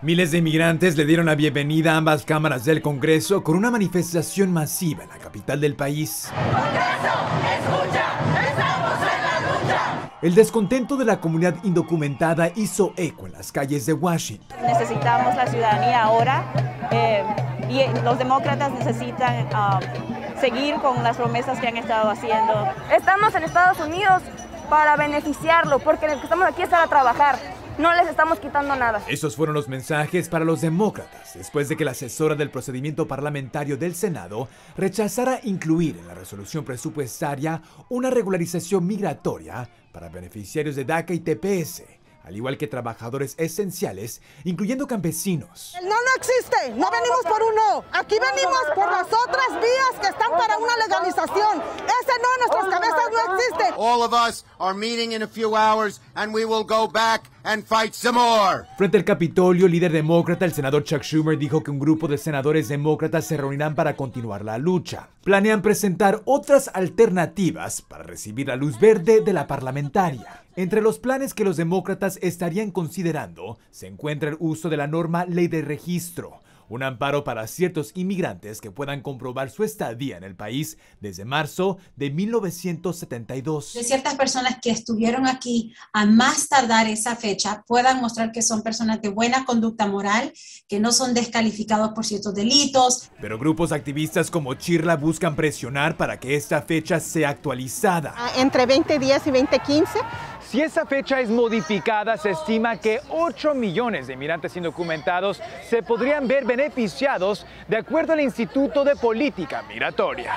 Miles de inmigrantes le dieron la bienvenida a ambas cámaras del Congreso con una manifestación masiva en la capital del país. ¡Congreso, escucha! ¡Estamos en la lucha! El descontento de la comunidad indocumentada hizo eco en las calles de Washington. Necesitamos la ciudadanía ahora y los demócratas necesitan seguir con las promesas que han estado haciendo. Estamos en Estados Unidos para beneficiarlo, porque el que estamos aquí es para trabajar. No les estamos quitando nada. Esos fueron los mensajes para los demócratas, después de que la asesora del procedimiento parlamentario del Senado rechazara incluir en la resolución presupuestaria una regularización migratoria para beneficiarios de DACA y TPS, al igual que trabajadores esenciales, incluyendo campesinos. El no existe, no venimos por un no, aquí venimos por las otras vías que están para una legalización. Ese no en nuestras cabezas no existe. All of us are meeting in a few hours and we will go back and fight some more. Frente al Capitolio, el líder demócrata, el senador Chuck Schumer, dijo que un grupo de senadores demócratas se reunirán para continuar la lucha. Planean presentar otras alternativas para recibir la luz verde de la parlamentaria. Entre los planes que los demócratas estarían considerando se encuentra el uso de la norma Ley de Registro, un amparo para ciertos inmigrantes que puedan comprobar su estadía en el país desde marzo de 1972. De ciertas personas que estuvieron aquí a más tardar esa fecha puedan mostrar que son personas de buena conducta moral, que no son descalificados por ciertos delitos. Pero grupos activistas como Chirla buscan presionar para que esta fecha sea actualizada. Entre 2010 y 2015. Si esa fecha es modificada, se estima que 8 millones de inmigrantes indocumentados se podrían ver beneficiados de acuerdo al Instituto de Política Migratoria.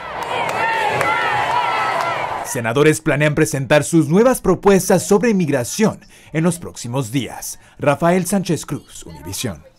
Senadores planean presentar sus nuevas propuestas sobre inmigración en los próximos días. Rafael Sánchez Cruz, Univisión.